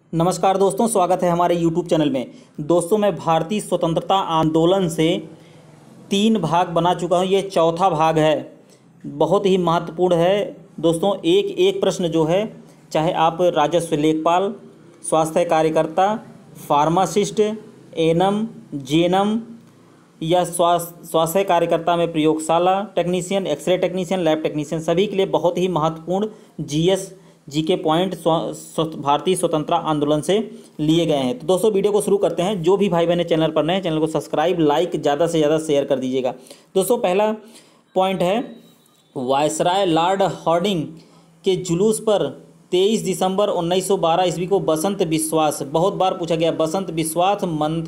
नमस्कार दोस्तों, स्वागत है हमारे YouTube चैनल में। दोस्तों, मैं भारतीय स्वतंत्रता आंदोलन से 3 भाग बना चुका हूं। ये चौथा भाग है, बहुत ही महत्वपूर्ण है दोस्तों। एक एक प्रश्न जो है, चाहे आप राजस्व लेखपाल, स्वास्थ्य कार्यकर्ता, फार्मासिस्ट, एनम, जेनम या स्वास्थ्य कार्यकर्ता में प्रयोगशाला technician, x ray technician, lab technician, सभी के लिए बहुत ही महत्वपूर्ण जीके पॉइंट भारतीय स्वतंत्रता आंदोलन से लिए गए हैं। तो दोस्तों, वीडियो को शुरू करते हैं। जो भी भाई बहन चैनल पर नए हैं, चैनल को सब्सक्राइब, लाइक, ज़्यादा से ज़्यादा शेयर कर दीजिएगा। दोस्तों, पहला पॉइंट है, वायसराय लॉर्ड हार्डिंग के जुलूस पर 23 दिसंबर 1912 ईस्वी को बसंत विश्वास, बहुत बार पूछा गया, बसंत विश्वास,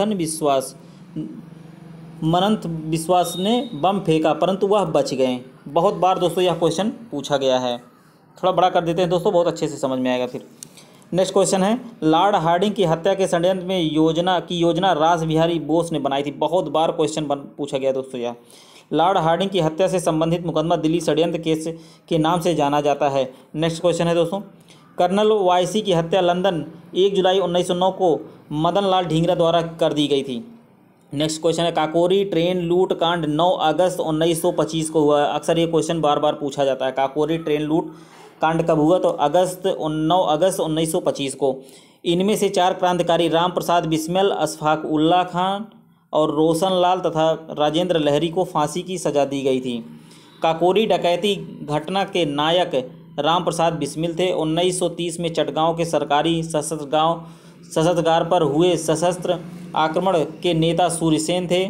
मनंत विश्वास ने बम फेंका परंतु वह बच गए। बहुत बार दोस्तों यह क्वेश्चन पूछा गया है। थोड़ा बड़ा कर देते हैं दोस्तों, बहुत अच्छे से समझ में आएगा फिर। नेक्स्ट क्वेश्चन है, लॉर्ड हार्डिंग की हत्या के षड्यंत्र में योजना रास बिहारी बोस ने बनाई थी। बहुत बार क्वेश्चन पूछा गया दोस्तों यह। लॉर्ड हार्डिंग की हत्या से संबंधित मुकदमा दिल्ली षड्यंत्र केस के नाम से जाना जाता है। नेक्स्ट क्वेश्चन है दोस्तों, कर्नल वायसी की हत्या लंदन 1 जुलाई 1909 को मदन लाल ढींगरा द्वारा कर दी गई थी। नेक्स्ट क्वेश्चन है, काकोरी ट्रेन लूट कांड 9 अगस्त 1925 को हुआ। अक्सर ये क्वेश्चन बार बार पूछा जाता है, काकोरी ट्रेन लूट कांड कब हुआ? तो 9 अगस्त 1925 को। इनमें से 4 क्रांतिकारी राम प्रसाद बिस्मिल, अशफाक उल्लाह खान और रोशन लाल तथा राजेंद्र लहरी को फांसी की सजा दी गई थी। काकोरी डकैती घटना के नायक राम प्रसाद बिस्मिल थे। 1930 में चटगांव के सरकारी शस्त्रागार पर हुए सशस्त्र आक्रमण के नेता सूर्यसेन थे।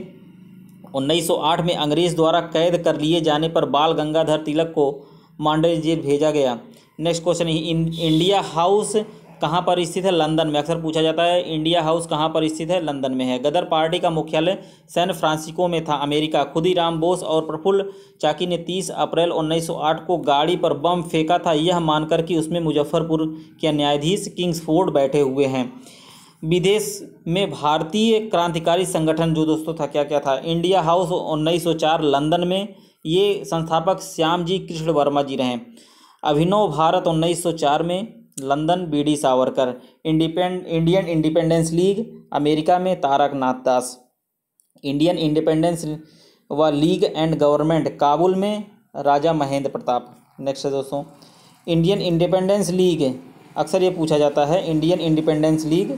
1908 में अंग्रेज द्वारा कैद कर लिए जाने पर बाल गंगाधर तिलक को मांडे जेल भेजा गया। नेक्स्ट क्वेश्चन, इंडिया हाउस कहाँ पर स्थित है? लंदन में। अक्सर पूछा जाता है, इंडिया हाउस कहाँ पर स्थित है? लंदन में है। गदर पार्टी का मुख्यालय सैन फ्रांसिस्को में था, अमेरिका। खुदीराम बोस और प्रफुल्ल चाकी ने 30 अप्रैल 1908 को गाड़ी पर बम फेंका था, यह मानकर कि उसमें मुजफ्फरपुर के न्यायाधीश किंग्सफोर्ड बैठे हुए हैं। विदेश में भारतीय क्रांतिकारी संगठन जो दोस्तों था, क्या क्या था? इंडिया हाउस 1904 लंदन में, ये संस्थापक श्यामजी कृष्ण वर्मा जी रहे। अभिनव भारत 1904 में, London B D Savarkar. Indian Independence League America में, तारक नाथ दास। इंडियन इंडिपेंडेंस व लीग एंड गवर्नमेंट काबुल में, राजा महेंद्र प्रताप। नेक्स्ट है दोस्तों, इंडियन इंडिपेंडेंस लीग, अक्सर ये पूछा जाता है, इंडियन इंडिपेंडेंस लीग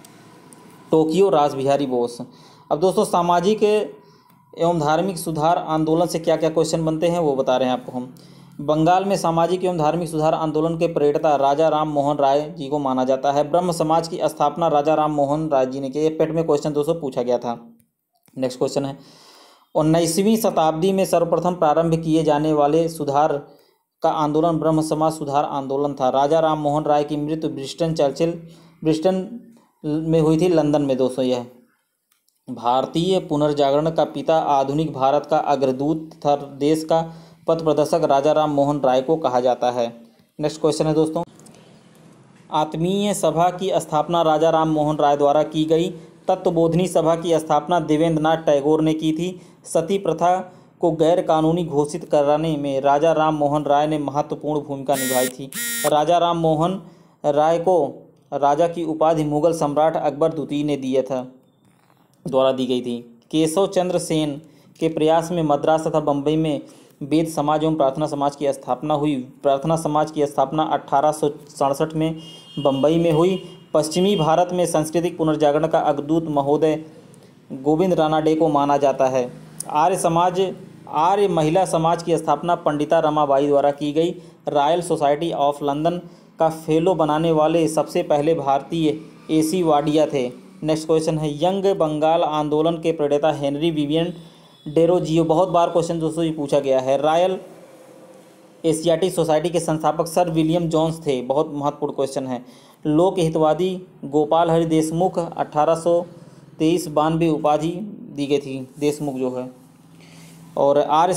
टोक्यो, रास बिहारी बोस। अब दोस्तों, सामाजिक एवं धार्मिक सुधार आंदोलन से क्या क्या क्वेश्चन बनते हैं वो बता रहे हैं आपको हम। बंगाल में सामाजिक एवं धार्मिक सुधार आंदोलन के प्रेरता राजा राम मोहन राय जी को माना जाता है। ब्रह्म समाज की स्थापना राजा राम मोहन राय जी ने की। पेट में क्वेश्चन दोस्तों पूछा गया था। नेक्स्ट क्वेश्चन है, 19वीं शताब्दी में सर्वप्रथम प्रारंभ किए जाने वाले सुधार का आंदोलन ब्रह्म समाज सुधार आंदोलन था। राजा राम मोहन राय की मृत्यु ब्रिस्टन में हुई थी, लंदन में दोस्तों। यह भारतीय पुनर्जागरण का पिता, आधुनिक भारत का अग्रदूत तथा देश का पथ प्रदर्शक राजा राम मोहन राय को कहा जाता है। नेक्स्ट क्वेश्चन है दोस्तों, आत्मीय सभा की स्थापना राजा राम मोहन राय द्वारा की गई। तत्वबोधिनी सभा की स्थापना देवेंद्रनाथ टैगोर ने की थी। सती प्रथा को गैर कानूनी घोषित कराने में राजा राम मोहन राय ने महत्वपूर्ण भूमिका निभाई थी। राजा राम मोहन राय को राजा की उपाधि मुगल सम्राट अकबर द्वितीय ने द्वारा दी गई थी। केशव चंद्र सेन के प्रयास में मद्रास तथा बम्बई में वेद समाज एवं प्रार्थना समाज की स्थापना हुई। प्रार्थना समाज की स्थापना 1867 में बम्बई में हुई। पश्चिमी भारत में सांस्कृतिक पुनर्जागरण का अग्रदूत महोदय गोविंद रानाडे को माना जाता है। आर्य महिला समाज की स्थापना पंडिता रमाबाई द्वारा की गई। रॉयल सोसाइटी ऑफ लंदन का फेलो बनाने वाले सबसे पहले भारतीय एसी वाडिया थे। नेक्स्ट क्वेश्चन है, यंग बंगाल आंदोलन के प्रेरता हेनरी विवियन डेरोजियो। बहुत बार क्वेश्चन दोस्तों ये पूछा गया है। रॉयल एशियाटिक सोसाइटी के संस्थापक सर विलियम जोन्स थे। बहुत महत्वपूर्ण क्वेश्चन है। लोक हितवादी गोपाल हरि देशमुख, 1823-92 उपाधि दी गई थी देशमुख जो है। और आर्य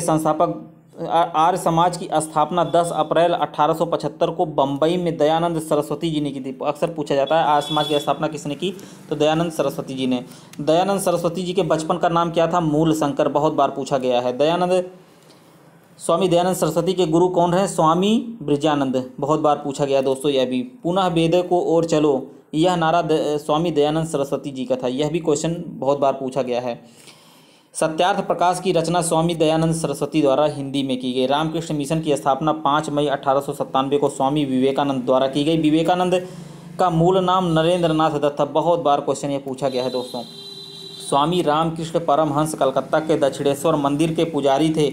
समाज की स्थापना 10 अप्रैल 1875 को बम्बई में दयानंद सरस्वती जी ने की थी। अक्सर पूछा जाता है आर्य समाज की स्थापना किसने की? तो दयानंद सरस्वती जी ने। दयानंद सरस्वती जी के बचपन का नाम क्या था? मूल शंकर। बहुत बार पूछा गया है। स्वामी दयानंद सरस्वती के गुरु कौन है? स्वामी ब्रजानंद। बहुत बार पूछा गया दोस्तों यह भी। पुनः वेद को ओर चलो यह नारा स्वामी दयानंद सरस्वती जी का था। यह भी क्वेश्चन बहुत बार पूछा गया है। सत्यार्थ प्रकाश की रचना स्वामी दयानंद सरस्वती द्वारा हिंदी में की गई। रामकृष्ण मिशन की स्थापना 5 मई 1897 को स्वामी विवेकानंद द्वारा की गई। विवेकानंद का मूल नाम नरेंद्र नाथ दत्त था। बहुत बार क्वेश्चन ये पूछा गया है दोस्तों। स्वामी रामकृष्ण परमहंस कलकत्ता के दक्षिणेश्वर मंदिर के पुजारी थे।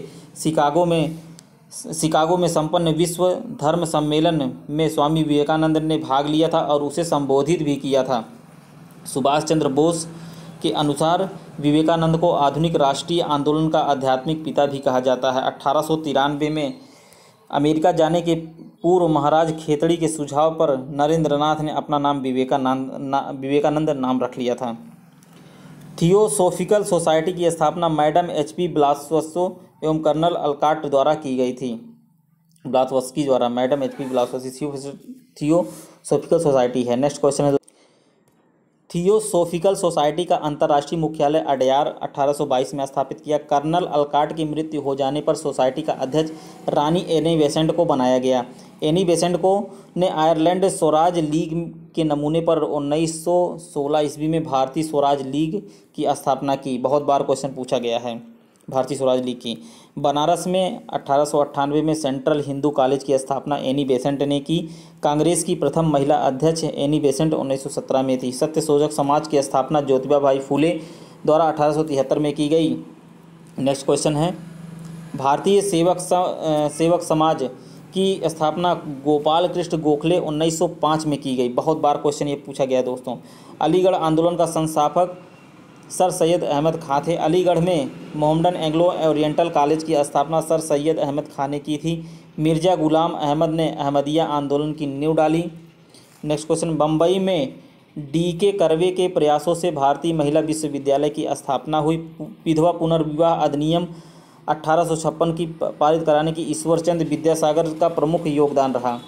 शिकागो में संपन्न विश्व धर्म सम्मेलन में स्वामी विवेकानंद ने भाग लिया था और उसे संबोधित भी किया था। सुभाष चंद्र बोस के अनुसार विवेकानंद को आधुनिक राष्ट्रीय आंदोलन का आध्यात्मिक पिता भी कहा जाता है। 1893 में अमेरिका जाने के पूर्व महाराज खेतड़ी के सुझाव पर नरेंद्रनाथ ने अपना नाम विवेकानंद नाम रख लिया था। थियोसॉफिकल सोसाइटी की स्थापना मैडम एच.पी. ब्लासवस्की एवं कर्नल अलकाट द्वारा की गई थी। ब्लासवस्की द्वारा, madam H P. Blavatsky Theosophical Society है। नेक्स्ट क्वेश्चन है, थियोसॉफिकल सोसाइटी का अंतर्राष्ट्रीय मुख्यालय अडयार 1822 में स्थापित किया। कर्नल अलकाट की मृत्यु हो जाने पर सोसाइटी का अध्यक्ष रानी एनी बेसेंट को बनाया गया। एनी बेसेंट को ने आयरलैंड स्वराज लीग के नमूने पर 1916 ईस्वी में भारतीय स्वराज लीग की स्थापना की। बहुत बार क्वेश्चन पूछा गया है भारतीय स्वराज लीग की। बनारस में 1898 में सेंट्रल हिंदू कॉलेज की स्थापना एनी बेसेंट ने की। कांग्रेस की प्रथम महिला अध्यक्ष एनी बेसेंट 1917 में थी। सत्यशोधक समाज की स्थापना ज्योतिबा भाई फूले द्वारा 1873 में की गई। नेक्स्ट क्वेश्चन है, भारतीय सेवक समाज की स्थापना गोपाल कृष्ण गोखले 1905 में की गई। बहुत बार क्वेश्चन ये पूछा गया दोस्तों। अलीगढ़ आंदोलन का संस्थापक सर सैयद अहमद खां थे। अलीगढ़ में मोहम्मडन एंग्लो ओरिएंटल कॉलेज की स्थापना सर सैयद अहमद खां ने की थी। मिर्जा गुलाम अहमद ने अहमदिया आंदोलन की नींव डाली। नेक्स्ट क्वेश्चन, बम्बई में डी.के. कर्वे के प्रयासों से भारतीय महिला विश्वविद्यालय की स्थापना हुई। विधवा पुनर्विवाह अधिनियम 1856 की पारित कराने की ईश्वरचंद विद्यासागर का प्रमुख योगदान रहा।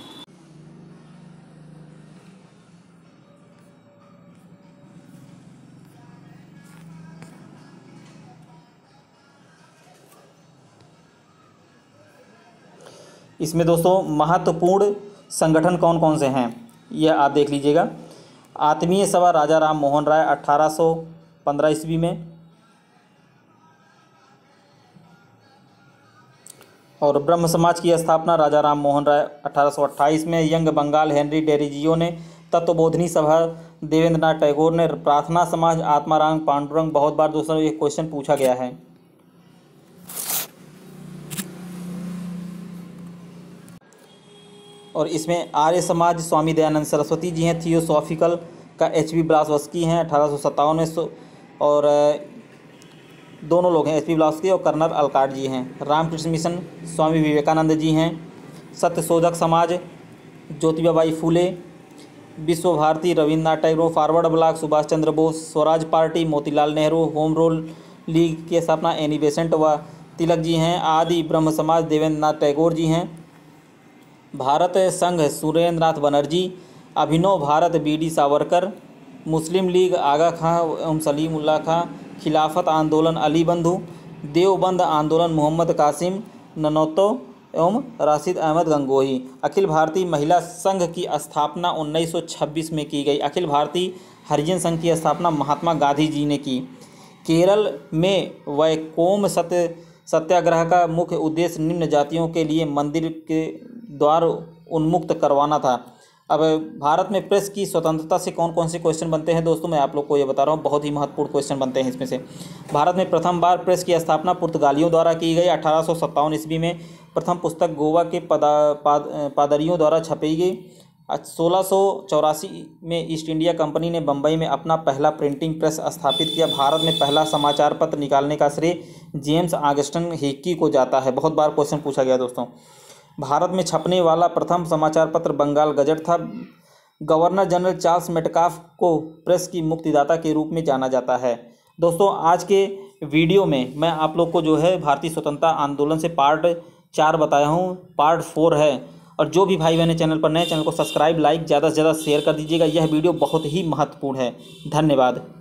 इसमें दोस्तों महत्वपूर्ण संगठन कौन कौन से हैं यह आप देख लीजिएगा। आत्मीय सभा राजा राम मोहन राय 1815 ईस्वी में, और ब्रह्म समाज की स्थापना राजा राम मोहन राय 1828 में। यंग बंगाल हेनरी डेरिजियो ने। तत्वबोधिनी सभा देवेंद्रनाथ टैगोर ने। प्रार्थना समाज आत्माराम पांडुरंग। बहुत बार दोस्तों ये क्वेश्चन पूछा गया है। और इसमें आर्य समाज स्वामी दयानंद सरस्वती जी हैं। थियोसॉफिकल का एच.पी. ब्लासवस्की हैं 1857 में, और दोनों लोग हैं एच.पी. ब्लासवस्की और कर्नल अलकाट जी हैं। रामकृष्ण मिशन स्वामी विवेकानंद जी हैं। Satyashodhak Samaj Jyotiba Bai Phule. Vishwa Bharati Rabindranath Tagore. Forward bloc Subhash Chandra Bose. Swaraj party Motilal Nehru. Home rule league की स्थापना एनी बेसेंट व तिलक जी हैं। आदि ब्रह्म समाज देवेंद्रनाथ टैगोर जी हैं। Bharat Sangh Surendranath Banerjee. Abhinav Bharat B D. Savarkar. Muslim League Aga Khan एवं सलीमुल्लाह खां। खिलाफत आंदोलन अली बंधु। देवबंद आंदोलन मोहम्मद कासिम ननौतो एवं राशिद अहमद गंगोही। अखिल भारतीय महिला संघ की स्थापना 1926 में की गई। अखिल भारतीय हरिजन संघ की स्थापना महात्मा गांधी जी ने की। केरल में वैकोम सत्याग्रह का मुख्य उद्देश्य निम्न जातियों के लिए मंदिर के द्वार उन्मुक्त करवाना था। अब भारत में प्रेस की स्वतंत्रता से कौन कौन से क्वेश्चन बनते हैं दोस्तों, मैं आप लोग को ये बता रहा हूँ। बहुत ही महत्वपूर्ण क्वेश्चन बनते हैं इसमें से। भारत में प्रथम बार प्रेस की स्थापना पुर्तगालियों द्वारा की गई 1857 ईस्वी में। प्रथम पुस्तक गोवा के पादरियों द्वारा छपी गई। 1684 में ईस्ट इंडिया कंपनी ने बम्बई में अपना पहला प्रिंटिंग प्रेस स्थापित किया। भारत में पहला समाचार पत्र निकालने का श्रेय जेम्स ऑगस्टिन हिक्की को जाता है। बहुत बार क्वेश्चन पूछा गया दोस्तों। भारत में छपने वाला प्रथम समाचार पत्र बंगाल गजट था। गवर्नर जनरल चार्ल्स मेटकाफ को प्रेस की मुक्तिदाता के रूप में जाना जाता है। दोस्तों आज के वीडियो में मैं आप लोग को जो है भारतीय स्वतंत्रता आंदोलन से पार्ट 4 बताया हूँ। पार्ट 4 है, और जो भी भाई बहन चैनल पर नए, चैनल को सब्सक्राइब, लाइक, ज़्यादा से ज़्यादा शेयर कर दीजिएगा। यह वीडियो बहुत ही महत्वपूर्ण है। धन्यवाद।